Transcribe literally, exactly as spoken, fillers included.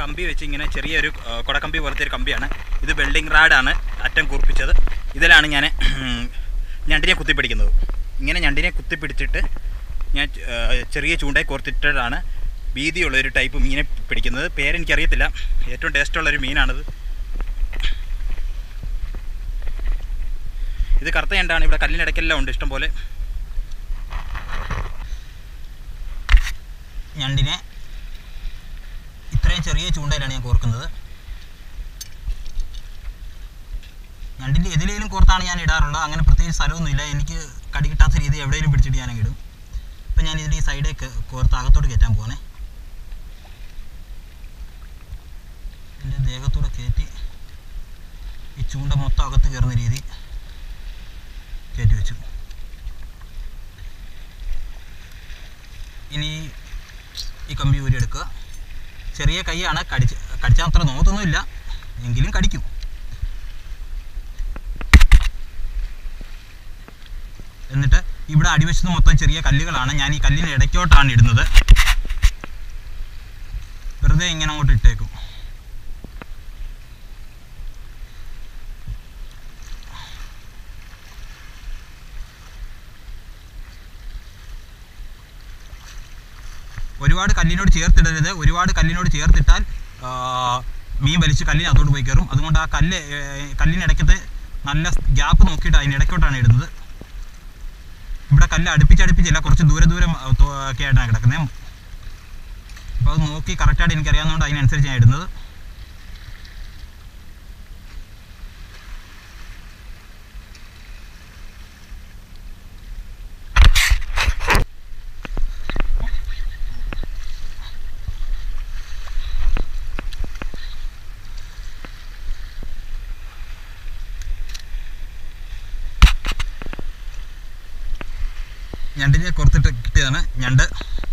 കമ്പി വെച്ച് ഇങ്ങനെ ചെറിയൊരു കുടക്കമ്പി പോലത്തെ ഒരു കമ്പിയാണ് ഇത്. വെൽഡിംഗ് റാഡാണ് അറ്റം കൂർപ്പിച്ചത്. ഇതിലാണ് ഞാൻ ഞണ്ടിനെ കുത്തിപ്പിടിക്കുന്നത്. ഇങ്ങനെ ഞണ്ടിനെ കുത്തിപ്പിടിച്ചിട്ട് ഞാൻ ചെറിയ ചൂണ്ടയിൽ കോർത്തിട്ടാണ് വീതിയുള്ളൊരു ടൈപ്പ് മീനെ പിടിക്കുന്നത്. പേരെനിക്കറിയത്തില്ല. ഏറ്റവും ടേസ്റ്റുള്ളൊരു മീനാണിത്. ഇത് കറുത്ത ഞണ്ടാണ്. ഇവിടെ കല്ലിനിടയ്ക്കെല്ലാം ഉണ്ട് ഇഷ്ടം പോലെ. ഞണ്ടിനെ ഇത്രയും ചെറിയ ചൂണ്ടയിലാണ് ഞാൻ കോർക്കുന്നത്. ഞണ്ടിൻ്റെ എതിലേലും കോർത്താണ് ഞാൻ ഇടാറുള്ളത്. അങ്ങനെ പ്രത്യേകിച്ച് സ്ഥലമൊന്നുമില്ല. എനിക്ക് കടി കിട്ടാത്ത രീതി എവിടെയെങ്കിലും പിടിച്ചിട്ട് ഞാനങ്ങ് ഇടും. ഇപ്പം ഞാൻ ഇതിൽ ഈ സൈഡേക്ക് കോർത്ത് അകത്തോട്ട് കയറ്റാൻ പോകണേ. എൻ്റെ ദേഹത്തൂടെ കയറ്റി ഈ ചൂണ്ട മൊത്തം അകത്ത് കയറുന്ന രീതി കയറ്റി വെച്ചു. ഇനി ഈ കമ്പി ഊരി എടുക്കുക. ചെറിയ കൈയാണ്. കടിച്ച് കടിച്ചാൽ അത്ര നോത്തൊന്നുമില്ല, എങ്കിലും കടിക്കും. എന്നിട്ട് ഇവിടെ അടിവശത്ത് മൊത്തം ചെറിയ കല്ലുകളാണ്. ഞാൻ ഈ കല്ലിന് ഇടയ്ക്കോട്ടാണ് ഇടുന്നത്. വെറുതെ ഇങ്ങനെ അങ്ങോട്ട് ഇട്ടേക്കും. ഒരുപാട് കല്ലിനോട് ചേർത്തിടരുത്. ഒരുപാട് കല്ലിനോട് ചേർത്തിട്ടാൽ മീൻ വലിച്ച് കല്ലിനകത്തോട്ട് പോയി കയറും. അതുകൊണ്ട് ആ കല്ല് കല്ലിനിടയ്ക്കത്തെ നല്ല ഗ്യാപ്പ് നോക്കിയിട്ട് അതിനിടയ്ക്കോട്ടാണ് ഇടുന്നത്. ഇവിടെ കല്ല് അടുപ്പിച്ചടുപ്പിച്ചില്ല, കുറച്ച് ദൂരെ ദൂരം ഒക്കെ ആയിട്ടാണ് കിടക്കുന്നത്. അപ്പോൾ അത് നോക്കി കറക്റ്റായിട്ട് എനിക്കറിയാവുന്നതുകൊണ്ട് അതിനനുസരിച്ച് ഞാൻ ഇടുന്നത്. ഞണ്ടിനെ കോർത്തിട്ട് കിട്ടിയതാണ് ഞണ്ട്.